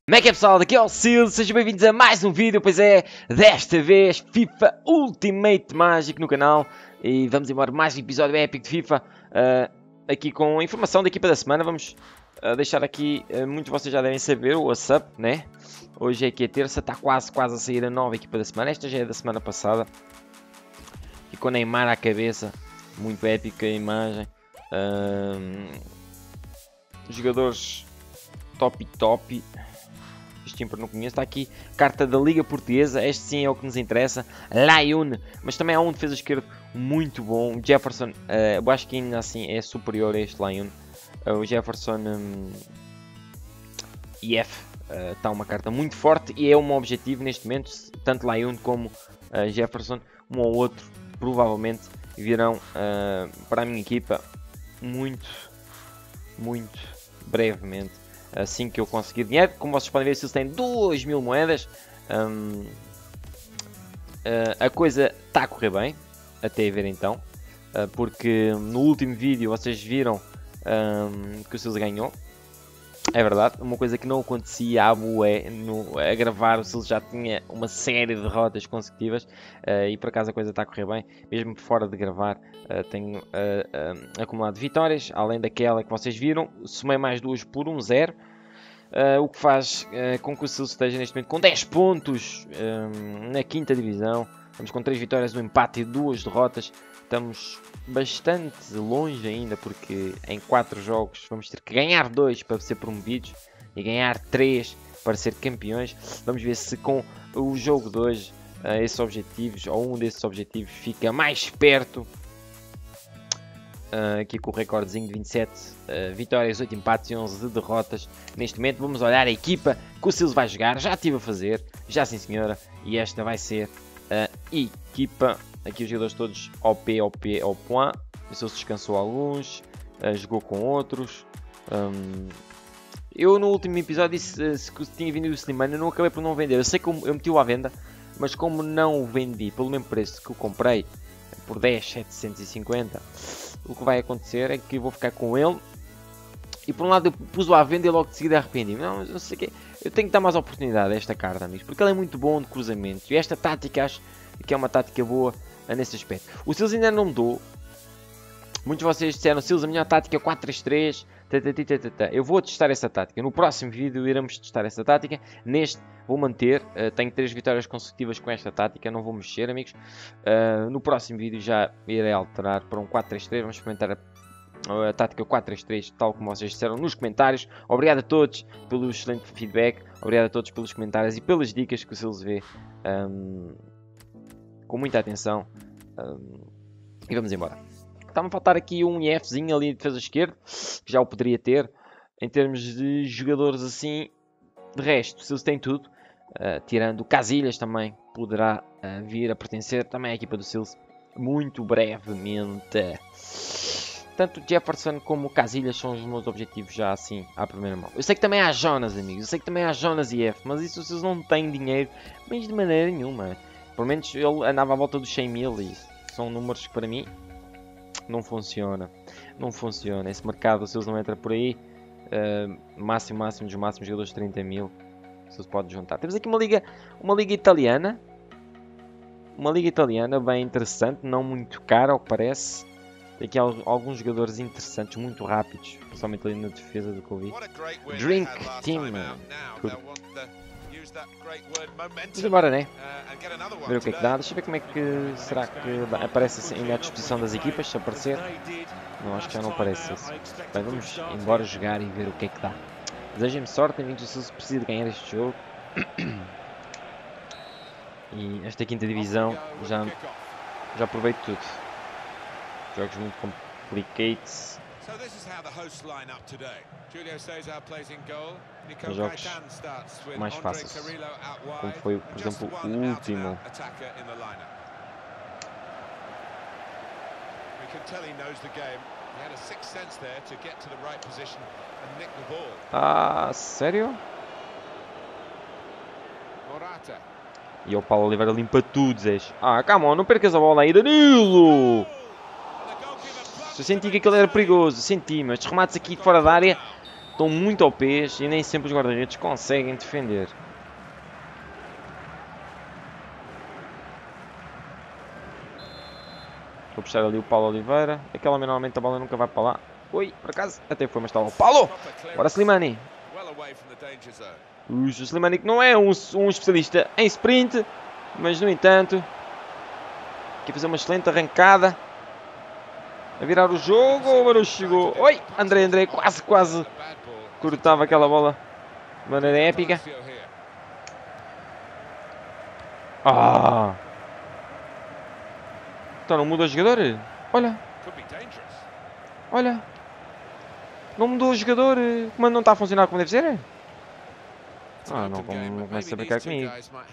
Como é que é, pessoal? Daqui é o Sil, sejam bem-vindos a mais um vídeo. Pois é, desta vez FIFA Ultimate Magic no canal. E vamos embora, mais um episódio épico de FIFA. Aqui com a informação da equipa da semana. Vamos deixar aqui, muitos de vocês já devem saber, o WhatsApp, né? Hoje é que é terça, está quase a sair a nova equipa da semana. Esta já é da semana passada. E com o Neymar à cabeça, muito épica a imagem. Jogadores top. Este sempre não conheço. Está aqui carta da Liga Portuguesa. Este sim é o que nos interessa. Lyon. Mas também há um defesa esquerdo muito bom. Jefferson. Eu acho que ainda assim é superior a este Lyon. O Jefferson IF. Está uma carta muito forte. E é um objetivo neste momento. Tanto Lyon como Jefferson. Um ou outro provavelmente virão para a minha equipa muito brevemente. Assim que eu conseguir dinheiro. Como vocês podem ver, se eles têm 2000 moedas, a coisa está a correr bem, até ver então, porque no último vídeo vocês viram que o Silas ganhou. É verdade, uma coisa que não acontecia a gravar, o Silas já tinha uma série de derrotas consecutivas, e por acaso a coisa está a correr bem, mesmo fora de gravar. Tenho acumulado vitórias, além daquela que vocês viram, somei mais duas por 1-0, o que faz com que o Silas esteja neste momento com 10 pontos na 5ª divisão. Estamos com 3 vitórias, um empate e 2 derrotas. Estamos bastante longe ainda, porque em 4 jogos vamos ter que ganhar 2 para ser promovidos e ganhar 3 para ser campeões. Vamos ver se com o jogo de hoje esses objetivos, ou um desses objetivos, fica mais perto. Aqui com o recordezinho de 27 vitórias, 8 empates e 11 de derrotas. Neste momento vamos olhar a equipa que o Silas vai jogar. Já estive a fazer, já sim senhora, e esta vai ser a equipa. Aqui os jogadores todos OP ao point. O Silas descansou alguns, jogou com outros. Eu no último episódio disse que tinha vindo o Slimane, eu não acabei por não vender. Eu sei que eu meti-o à venda, mas como não o vendi pelo mesmo preço que o comprei, por 10.750, o que vai acontecer é que eu vou ficar com ele. E por um lado eu pus-o à venda e logo de seguida arrependi-me. Não sei o que. Eu tenho que dar mais oportunidade a esta carta, amigos, porque ele é muito bom de cruzamento. E esta tática acho que é uma tática boa nesse aspecto. O Silas ainda não mudou. Muitos de vocês disseram, Silas, a melhor tática é 4-3-3. Eu vou testar essa tática. No próximo vídeo iremos testar essa tática. Neste vou manter. Tenho 3 vitórias consecutivas com esta tática. Não vou mexer, amigos. No próximo vídeo já irei alterar para um 4-3-3. Vamos experimentar a tática 4-3-3, tal como vocês disseram nos comentários. Obrigado a todos pelo excelente feedback. Obrigado a todos pelos comentários e pelas dicas que o Silas vê com muita atenção. E vamos embora. Está-me a faltar aqui um IFzinho ali de defesa esquerda, que já o poderia ter. Em termos de jogadores assim, de resto, se eles têm tudo, tirando o Casillas também, poderá vir a pertencer também à equipa do Silas muito brevemente. Tanto o Jefferson como o Casillas são os meus objetivos já assim, à primeira mão. Eu sei que também há Jonas, amigos, eu sei que também há Jonas e F, mas isso vocês não têm dinheiro, mas de maneira nenhuma. Pelo menos ele andava à volta dos 100 mil e são números que para mim não funciona. Não funciona. Esse mercado, se eles não entra por aí, máximo dos máximos jogadores de 30 mil, se eles podem juntar. Temos aqui uma liga italiana. Uma liga italiana bem interessante, não muito cara ao que parece. Tem aqui alguns jogadores interessantes, muito rápidos, principalmente ali na defesa do que eu vi. Drink Team. Vamos embora, né? Ver o que é que dá. Deixa eu ver como é que será que aparece assim, ainda à disposição das equipas, se aparecer. Não, acho que já não aparece isso. Bem, vamos embora jogar e ver o que é que dá. Desejem-me sorte, amigos, se preciso de ganhar este jogo. E esta 5ª divisão já aproveito tudo. Jogos muito complicados. Jogos mais fáceis, como foi, por exemplo, o último. Ah, sério? E o Paulo Oliveira limpa tudo, Zés. Ah, come on, não percas a bola aí, Danilo! Eu senti que aquele era perigoso, senti, mas remates aqui fora da área Estão muito ao pés e nem sempre os guarda-redes conseguem defender. Vou puxar ali o Paulo Oliveira. Aquela normalmente a bola nunca vai para lá. Oi, por acaso, até foi, mas está lá o Paulo! Bora Slimani! O Slimani que não é um especialista em sprint, mas no entanto, aqui a fazer uma excelente arrancada. A virar o jogo, o Barulho chegou. Oi, André quase cortava aquela bola de maneira épica. Ah! Então não muda o jogador? Olha! Olha! Não mudou o jogador, mas não está a funcionar como deve ser? Ah, não começa a brincar comigo.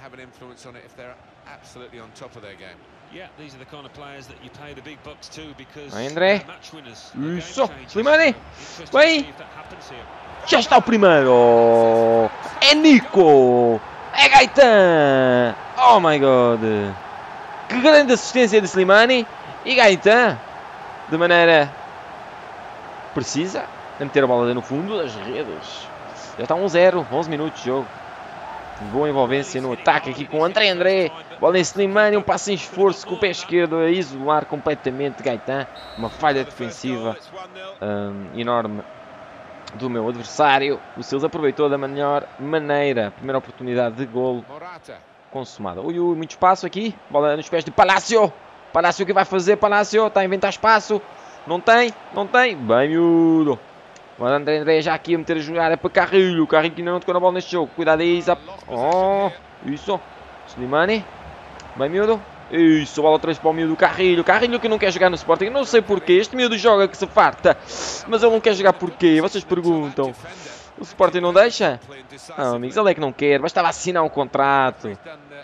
Vai, André. Isso, Slimani. Bem. Já está o primeiro. É Nico. É Gaetan. Oh my god. Que grande assistência de Slimani. E Gaetan, de maneira precisa, a meter a bola no fundo das redes. Já está 1-0, 11 minutos de jogo. Boa envolvência no ataque aqui com André. Bola em Slimani, um passo em esforço com o pé esquerdo a isolar completamente Gaetan. Uma falha defensiva enorme do meu adversário. O Sils aproveitou da melhor maneira. Primeira oportunidade de golo consumada. Ui, muito espaço aqui. Bola nos pés de Palácio. Palácio, o que vai fazer? Palácio está a inventar espaço. Não tem. Bem miúdo. Agora André já aqui a meter a jogar. É para Carrilho. Carrilho que ainda não tocou na bola neste jogo. Cuidado aí, Isa. Oh, isso. Slimani. Bem miúdo. Isso, bola outra vez para o miúdo Carrilho. Carrilho que não quer jogar no Sporting. Não sei porquê. Este miúdo joga que se farta. Mas ele não quer jogar porquê? Vocês perguntam. O Sporting não deixa? Não, amigos, ele é que não quer. Bastava assinar um contrato.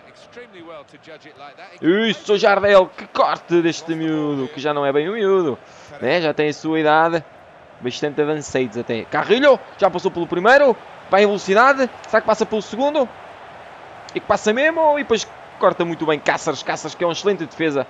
Isso, Jardel. Que corte deste miúdo. Que já não é bem um miúdo. Né? Já tem a sua idade. Bastante avançados até. Carrilho. Já passou pelo primeiro. Vai em velocidade. Será que passa pelo segundo? E que passa mesmo. E depois corta muito bem Cáceres. Cáceres que é uma excelente defesa.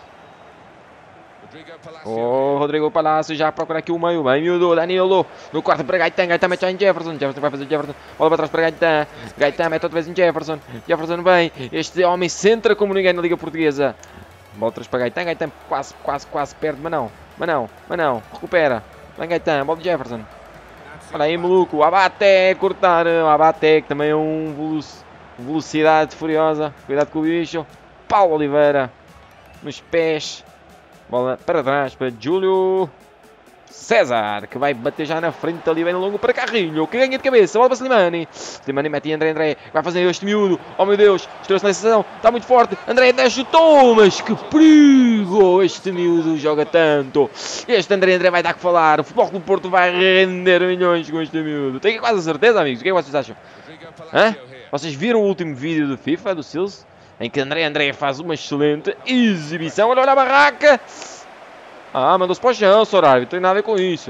Oh, Rodrigo Palácio já procura aqui o meio. Bem, miúdo, Danilo. No quarto para Gaetan. Gaetan mete já em Jefferson. Jefferson vai fazer Jefferson. Bola para trás para Gaetan. Gaetan mete outra vez em Jefferson. Jefferson bem. Este homem centra como ninguém na Liga Portuguesa. Bola atrás para Gaetan. Gaetan quase perde. Mas não. Recupera. Vem Gaetan. Bola de Jefferson. Olha aí, maluco. O Abate. Cortar. O Abate que também é um velocidade furiosa. Cuidado com o bicho. Paulo Oliveira. Nos pés. Bola para trás para Júlio César, que vai bater já na frente ali, bem longo para Carrilho, que ganha de cabeça, bola para Slimani. Slimani mete André, vai fazer este miúdo. Oh meu Deus, estrou-se na sessão, está muito forte. André chutou, mas que perigo! Este miúdo joga tanto. Este André vai dar que falar. O Futebol Clube Porto vai render milhões com este miúdo. Tenho quase a certeza, amigos. O que é que vocês acham? Hã? Vocês viram o último vídeo do FIFA, do Sils? Em que André faz uma excelente exibição. Olha a barraca. Ah, mandou-se para o chão, Soraya. Não tem nada a ver com isso.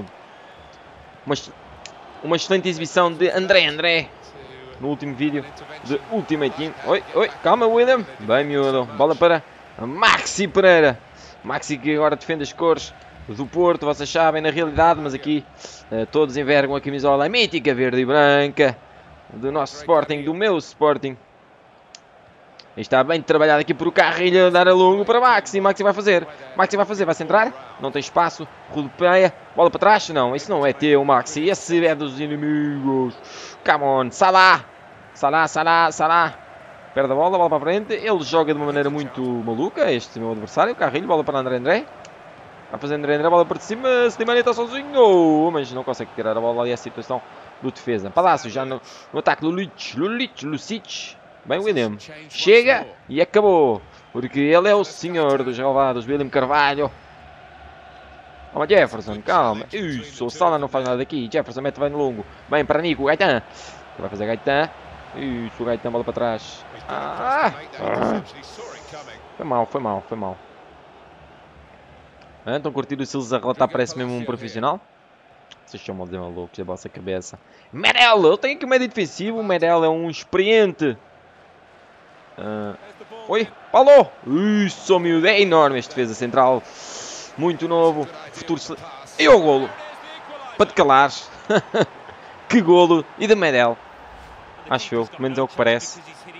Uma excelente exibição de André. No último vídeo de Ultimate Team. Oi, calma, William. Bem, miúdo. Bola para Maxi Pereira. Maxi que agora defende as cores do Porto. Vocês sabem, na realidade. Mas aqui todos envergam a camisola mítica verde e branca do nosso Sporting, do meu Sporting. Está bem trabalhado aqui por o Carrilho, dar a longo para Maxi. Maxi vai fazer, vai centrar. Não tem espaço, rodopeia, bola para trás. Não, isso não é teu, Maxi. Esse é dos inimigos. Come on, Salah. Perde a bola para a frente. Ele joga de uma maneira muito maluca, este meu adversário. Carrilho, bola para André. Vai fazer André, bola para cima. Slimani está sozinho, mas não consegue tirar a bola ali. É a situação do defesa. Palácio já no ataque. Lucic. Bem, William. Chega e acabou. Porque ele é o senhor dos relevados. William Carvalho. Calma, Jefferson. Calma. Isso. O Sala não faz nada aqui. Jefferson mete bem no longo. Bem para Nico. Gaetan. Vai fazer Gaetan. Isso. O Gaetan bola para trás. Foi mal. Estão curtindo o Silas a relatar. Parece mesmo um profissional. Vocês chamam de malucos da vossa cabeça. Medel. Ele tem aqui um médio defensivo. O Medel é um experiente. Oi, Paulo! Isso, miúdo, é enorme este defesa central. Muito novo. Futuro. E o golo. Para te calares. Que golo! E de Medel. Acho eu, pelo menos é o que parece.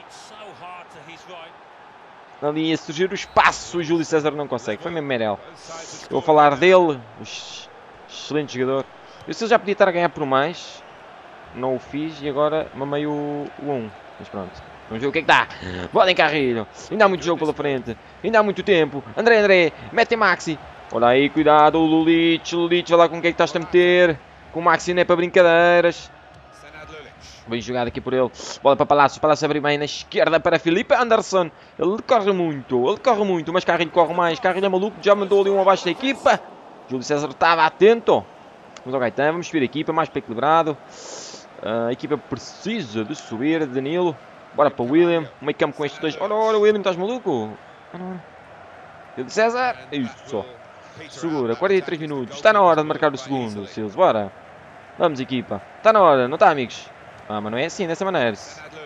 Ali a surgir o espaço, o Júlio César não consegue. Foi mesmo Medel. Eu vou falar dele, excelente jogador. Eu sei que já podia estar a ganhar por mais. Não o fiz e agora mamei o 1. Mas pronto. Vamos ver o que é que dá. Bola em Carrilho. Ainda há muito jogo pela frente. Ainda há muito tempo. André. Mete Maxi. Olha aí, cuidado. O Lulich. Vai lá com quem é que estás a meter. Com o Maxi não é para brincadeiras. Bem jogado aqui por ele. Bola para Palácio. Palácio abre bem na esquerda para Felipe Anderson. Ele corre muito. Mas Carrilho corre mais. Carrilho é maluco. Já mandou ali um abaixo da equipa. Júlio César estava atento. Vamos ao Gaetan. Vamos subir a equipa. Mais para equilibrado. A equipa precisa de subir. Danilo. Bora para o William. Meio campo com estes dois. Ora, William. Estás maluco? Júlio César. Isso só. Segura. 43 minutos. Está na hora de marcar o segundo. Silas. Bora. Vamos, equipa. Está na hora. Não está, amigos? Ah, mas não é assim, dessa maneira.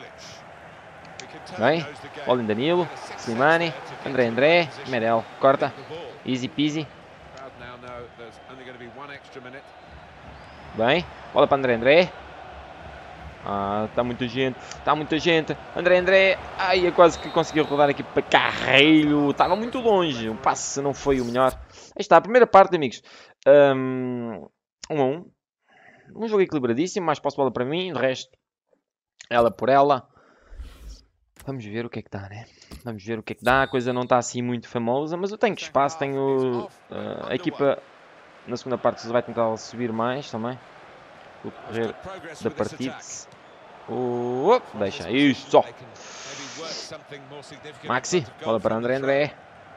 Bem, bola em Danilo, Slimani, André, Medel, corta, easy peasy. Bem, bola para André. Ah, está muita gente, André, ai, eu quase que conseguiu rodar aqui para Carrilho, estava muito longe, o passe não foi o melhor. Aí está, a primeira parte, amigos, 1-1. Um jogo equilibradíssimo, mais posse de bola para mim, de resto, ela por ela. Vamos ver o que é que dá, né? Vamos ver o que é que dá, a coisa não está assim muito famosa, mas eu tenho espaço, tenho... a equipa, na segunda parte, vai tentar subir mais também. O decorrer da partida. Deixa, isso só. Maxi, bola para André.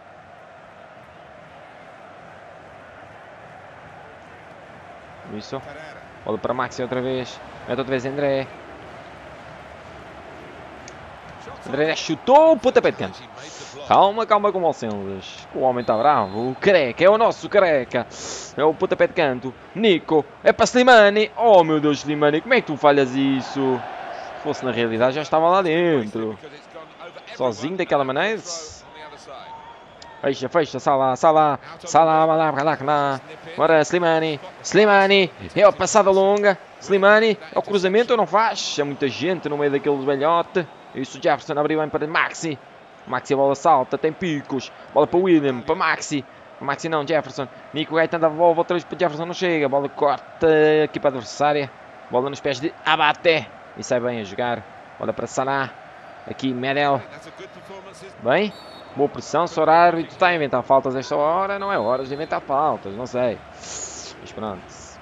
Isso. Bola para Maxi outra vez. Mete outra vez André. André chutou. Pontapé de canto. Calma com o Alcendas. O homem está bravo. O Careca. É o nosso Careca. É o pontapé de canto. Nico. É para Slimani. Oh meu Deus, Slimani. Como é que tu falhas isso? Se fosse na realidade já estava lá dentro. Sozinho daquela maneira. Fecha, Salah, bora Slimani, é a passada longa, Slimani, é o cruzamento, não faz, é muita gente no meio daquele velhote, isso o Jefferson abriu bem para Maxi, a bola salta, tem picos, bola para William, para Maxi não, Jefferson, Nico Gaetan dá a bola, outra vez para Jefferson, não chega, bola corta aqui para a adversária, bola nos pés de Abate, e sai bem a jogar, bola para Salah, aqui Medel, bem. Boa pressão, se o árbitro está a inventar faltas esta hora, não é hora de inventar faltas, não sei. Mas pronto.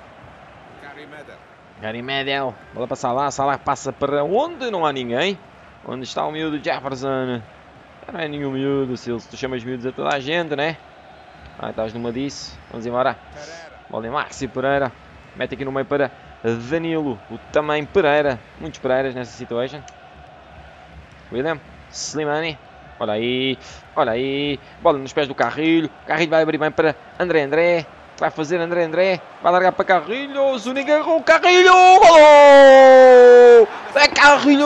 Gary Medel, bola para Salah passa para onde não há ninguém. Onde está o miúdo Jefferson? Não é nenhum miúdo, se tu chamas miúdos a toda a gente, né? Ah, estás numa disso, vamos embora. Bola em Maxi Pereira, mete aqui no meio para Danilo, o também Pereira. Muitos Pereiras nessa situação. William, Slimani. Olha aí, bola nos pés do Carrilho, Carrilho vai abrir bem para André, vai fazer André, vai largar para Carrilho, Zuniga errou, Carrilho, gol! É Carrilho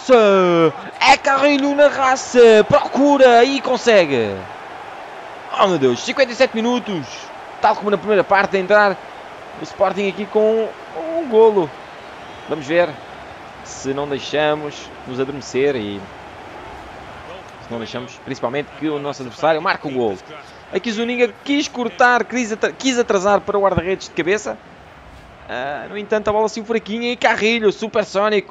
na raça, procura e consegue. Oh meu Deus, 57 minutos, tal como na primeira parte, a entrar o Sporting aqui com um golo. Vamos ver se não deixamos nos adormecer e... não deixamos, principalmente, que o nosso adversário marque o gol. Aqui Zuniga quis cortar, quis atrasar para o guarda-redes de cabeça. No entanto, a bola assim fraquinha e Carrilho, supersónico.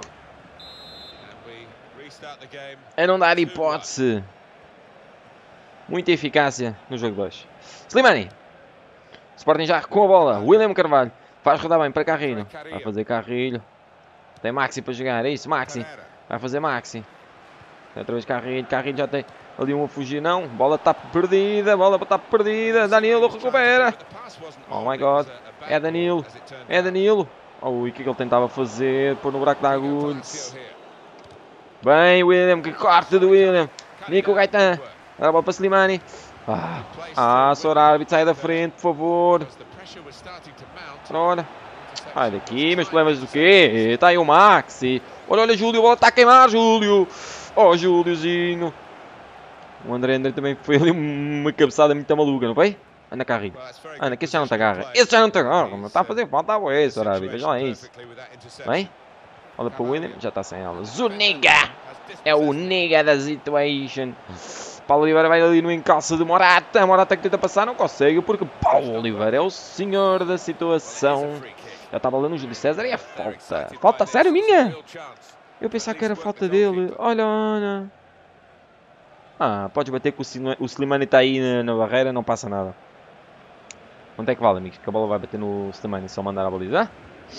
A não dar hipótese. Muita eficácia no jogo 2. Slimani. Sporting já com a bola. William Carvalho. Faz rodar bem para Carrilho. Vai fazer Carrilho. Tem Maxi para jogar. É isso, Maxi. Vai fazer Maxi. Outra vez Carrilho já tem ali um a fugir, não. Bola está perdida, Danilo recupera. Oh my God. É Danilo. Oh, e o que é que ele tentava fazer? Pôr no buraco da agulha. Bem, William, que corte do William. Nico Gaetan. Dá a bola para Slimani. Sr. árbitro, sai da frente, por favor. Ora. Sai daqui, meus problemas do quê? Está aí o Maxi. Olha, Júlio, a bola está a queimar, Júlio. Oh, Júliozinho. O André também foi ali uma cabeçada muito maluca, não foi? Anda, Carrilho. Anda, que esse já não te agarra. Esse já não te agarra, mas está a fazer falta a boa, Sarabia. Veja lá isso. Bem? Olha para o William, já está sem ela. Zuniga! É o nigga da situation. Paulo Oliveira vai ali no encalço de Morata. Morata que tenta passar, não consegue, porque Paulo Oliveira é o senhor da situação. Já estava lá no Júlio César e é falta. Falta sério minha? Eu pensava que era falta dele. Olha, olha. Ah, podes bater que o Slimani está aí na barreira, não passa nada. Onde é que vale, amigos? Que a bola vai bater no Slimani, só mandar a baliza.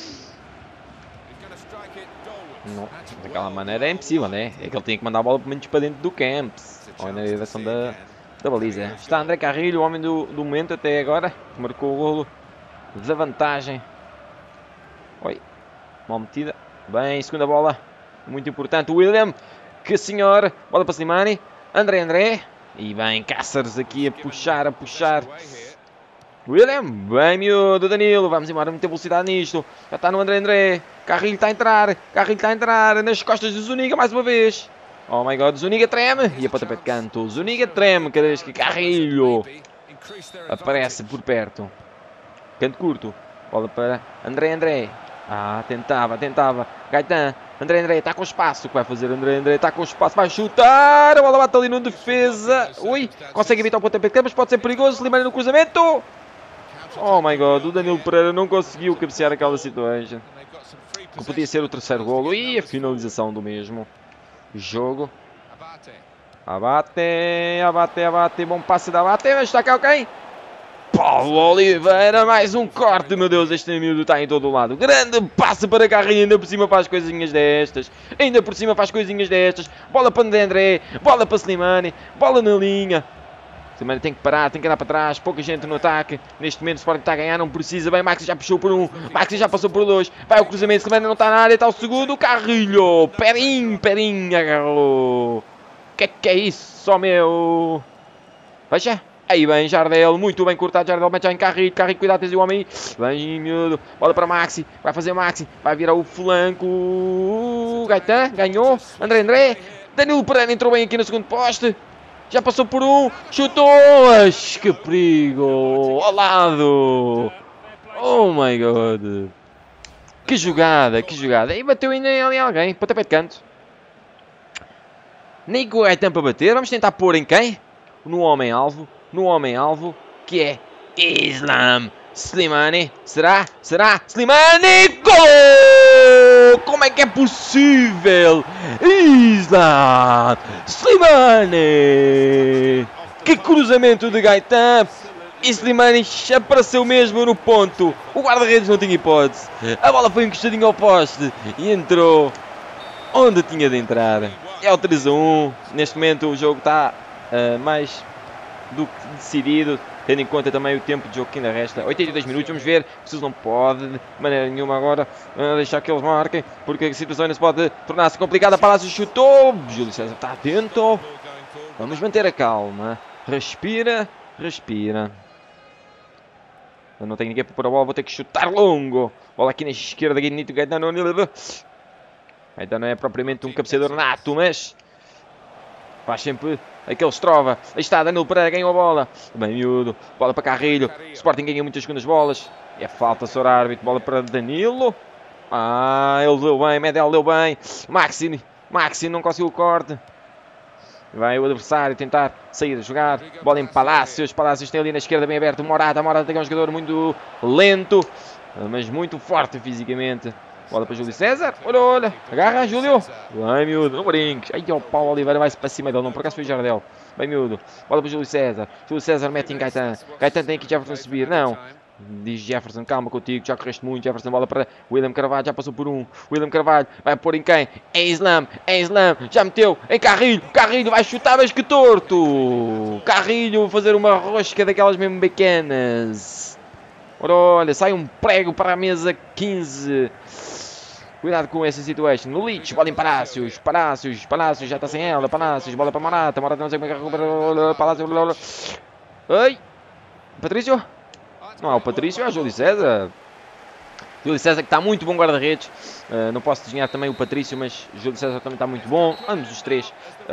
Não, daquela maneira é impossível, né? É que ele tinha que mandar a bola pelo menos para dentro do Camps. Ou na direção da baliza. Está André Carrilho, o homem do momento até agora. Que marcou o golo da vantagem. Oi, mal metida. Bem, segunda bola. Muito importante. William, que senhor. Bola para Slimani. André. E bem, Cáceres aqui a puxar. William, bem miúdo, Danilo, vamos embora, muita velocidade nisto. Já está no André. Carrilho está a entrar nas costas do Zuniga mais uma vez. Oh my god, Zuniga treme. E a pontapé de canto. Zuniga treme cada vez que Carrilho aparece por perto. Canto curto. Bola para André. Ah, tentava. Gaetan. André, está com espaço. O que vai fazer André? Está com espaço, vai chutar. A bola bate ali no defesa. Ui, consegue evitar o pontapé de canto, mas pode ser perigoso. Slimani no cruzamento. Oh my god, o Danilo Pereira não conseguiu cabecear aquela situação. Que podia ser o terceiro golo. E a finalização do mesmo jogo. Abate. Bom passe da Abate. Mas está cá alguém. Paulo Oliveira, mais um corte. Meu Deus, este miúdo está em todo o lado. Grande passe para Carrilho. Ainda por cima faz coisinhas destas. Bola para André. Bola para Slimani. Bola na linha. Slimani tem que parar, tem que andar para trás. Pouca gente no ataque. Neste momento o Sporting está a ganhar, não precisa. Bem, Maxi já puxou por um. Maxi já passou por dois. Vai o cruzamento, Slimani não está na área. Está o segundo, Carrilho. Perim, agarrou. Que é isso, só meu? Veja. Aí bem, Jardel, muito bem cortado. Jardel mete já em Carrilho. Cuidado, tens o homem aí. Bem, miúdo. Bola para Maxi. Vai fazer Maxi. Vai virar o flanco. Gaetan, ganhou. André. Danilo Pereira entrou bem aqui no segundo poste. Já passou por um, chutou, que perigo, ao lado, oh my god, que jogada, e bateu ainda ali alguém, pontapé de canto, nem com o Gaetan para bater, vamos tentar pôr em quem? No homem-alvo, que é Islam Slimani, será? Slimani, gol! Como é que é possível? Islam Slimani! Que cruzamento de Gaetan! E Slimani apareceu mesmo no ponto. O guarda-redes não tinha hipótese. A bola foi encostadinha ao poste e entrou onde tinha de entrar. É o 3-1. Neste momento o jogo está mais do que decidido, tendo em conta também o tempo de jogo que ainda resta. 82 minutos, vamos ver. Preciso não pode, de maneira nenhuma agora, deixar que eles marquem, porque a situação ainda se pode tornar-se complicada. Palácio chutou, Júlio César está atento. Vamos manter a calma. Respira. Eu não tenho ninguém para pôr a bola, vou ter que chutar longo. Bola aqui na esquerda, Gaetano. Gaetano não é propriamente um cabeceador nato, mas faz sempre aquele estrova. Aí está, Danilo Pereira ganhou a bola. Bem miúdo. Bola para Carrilho. Sporting ganha muitas segundas bolas. É falta, senhor árbitro. Bola para Danilo. Ah, ele deu bem. Medel deu bem. Maxi não conseguiu o corte. Vai o adversário tentar sair a jogar. Bola em Palácios. Palácios tem ali na esquerda bem aberto. Morata tem um jogador muito lento, mas muito forte fisicamente. Bola para Júlio César. Olha. Agarra, Júlio. Bem, miúdo. Não brinques. Aí o Paulo Oliveira vai-se para cima dele. Não, por acaso foi o Jardel. Bem, miúdo. Bola para Júlio César. Júlio César mete em Gaetan. Gaetan tem aqui Jefferson a subir. Não. Diz Jefferson, calma contigo. Já correste muito. Jefferson, bola para William Carvalho. Já passou por um. William Carvalho vai pôr em quem? É Islam. Já meteu em Carrilho. Carrilho vai chutar, mas que torto. Carrilho fazer uma rosca daquelas mesmo pequenas. Olha, sai um prego para a mesa 15. Cuidado com essa situação. No Leach, bola em Palácios. Palácios já está sem ela. Palácios, bola para Morata. Morata não sei como é que recupera. Palácios. Oi. Patrício? Não é o Patrício, é o Júlio César. Júlio César, que está muito bom guarda-redes. Não posso desenhar também o Patrício, mas Júlio César também está muito bom. Ambos os três.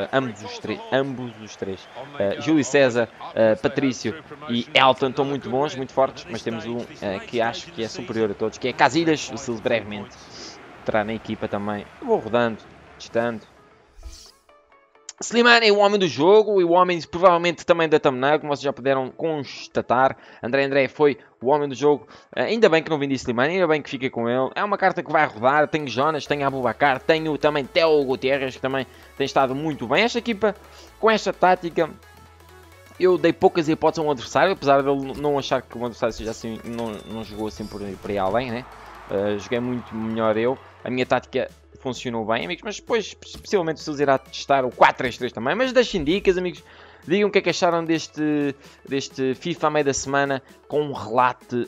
Júlio César, Patrício e Elton estão muito bons, muito fortes. Mas temos um que acho que é superior a todos, que é Casilhas. O Silas brevemente terá na equipa também. Eu vou rodando, testando. Slimani é o homem do jogo e o homem provavelmente também da thumbnail, como vocês já puderam constatar. André foi o homem do jogo. Ainda bem que não vendi Slimani, ainda bem que fica com ele. É uma carta que vai rodar. Tenho Jonas, tenho Abubakar, tenho também Theo Gutierrez, que também tem estado muito bem. Esta equipa, com esta tática, eu dei poucas hipóteses a um adversário, apesar de ele não achar que o adversário seja assim, não jogou assim por aí além, né? Joguei muito melhor eu. A minha tática funcionou bem, amigos, mas depois possivelmente o Silas irá testar o 4-3-3 também. Mas deixem dicas, amigos. Digam o que é que acharam deste FIFA à meio da semana com um relato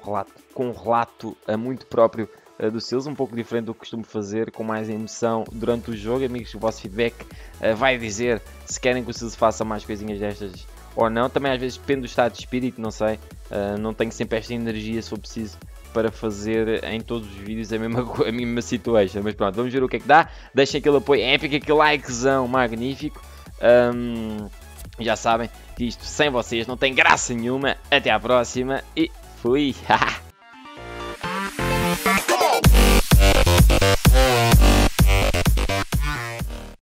muito próprio do Silas, um pouco diferente do que costumo fazer, com mais emoção durante o jogo. Amigos, o vosso feedback vai dizer se querem que o Silas faça mais coisinhas destas ou não. Também às vezes depende do estado de espírito, não sei. Não tenho sempre esta energia se for preciso para fazer em todos os vídeos a mesma situação. Mas pronto, vamos ver o que é que dá. Deixem aquele apoio épico, aquele likezão magnífico. Já sabem que isto sem vocês não tem graça nenhuma. Até à próxima e fui!